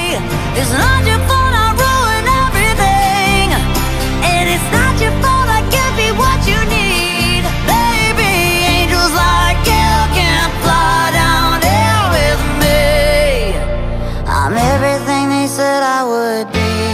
It's not your fault I ruin everything, and it's not your fault I can't be what you need. Baby, angels like you can fly down here with me. I'm everything they said I would be.